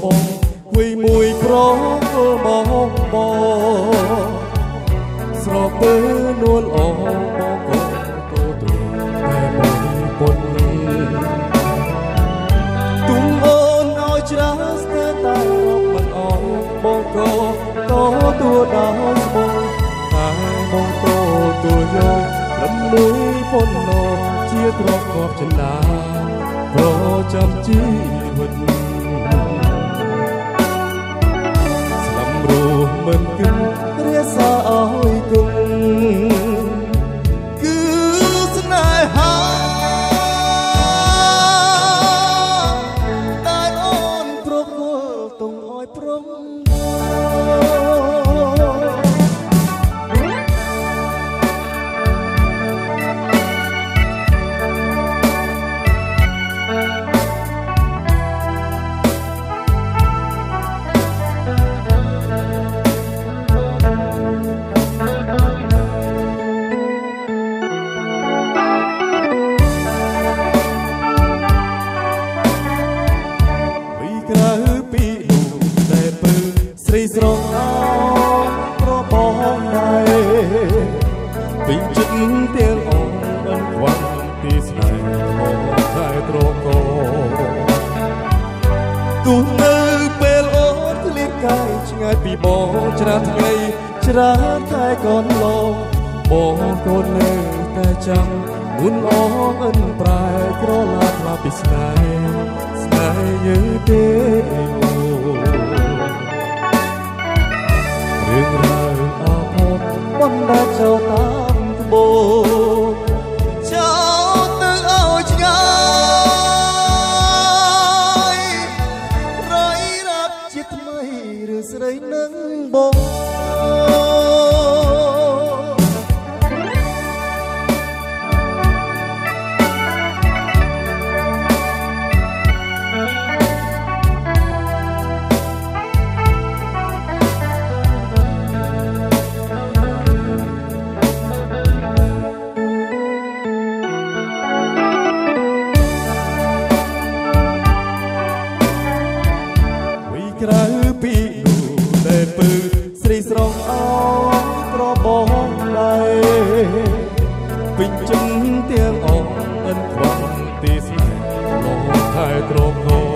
បងគួយមួយក្រធ្វើមកបងស្រពើនួលអងបងក៏ទូទូតែបងពុនទុំអូនឲ្យច្រាស់ស្ទើរតែរកមិនអងបងក៏ទូដល់ស្បងតែបងទូយកលំមួយពុនណោជាទ្រព្យខបចិន្តាប្រចាំជីវិតស្លំរស់មិនគិតរាសាឲ្យគុំគឺស្នេហាតែអូនប្រគល់ទុំឲ្យព្រមក្រៅពីលោកតែពើស្រីស្រងអោប្របងដែរពេញចិត្តទាំងអងមិនខ្វះទីស្នេហ៍មកតែត្រកោទូនៅពេលអូនធ្លាក់កាយឆ្ងាយពីបងច្រាថ្ងៃច្រាតែកូនឡងបងកូននៅតែចាំមុនអងអិនប្រែក្រឡាខ្លាពីស្នេហ៍យើងទេរឿងរ៉ាវអាផុតបណ្ដាចោលតាមត្បូងចោលទៅឲ្យឆ្ងាយរយរាប់ជាថ្មីឬស្រីនឹងបងក្រៅពីនោះតែពើស្រីស្រងអោក្របងដែរពេញចិត្តទាំងអងអិនខ្វះទីស្នេហ៍មកថែត្រកោ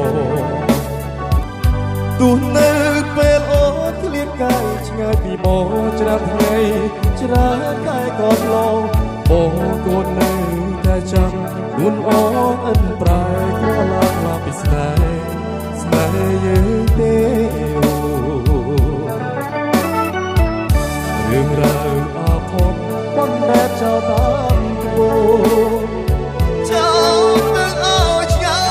ទូនៅពេលអូនធ្លាក់កាយឆ្ងាយពីបងច្រាថ្ងៃច្រាកាយកូនឡងបងកូននៅតែចាំនួនអងអិនប្រែក្រឡាខ្លាពីស្នេហ៍យើងទេរឿងរ៉ាវអាផុតបណ្ដែតចោលតាមត្បូងចោលទៅឲ្យឆ្ងា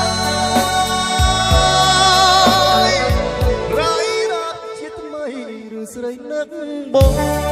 យរៃរ៉ាត់ជាថ្មីឬស្រីនឹកបង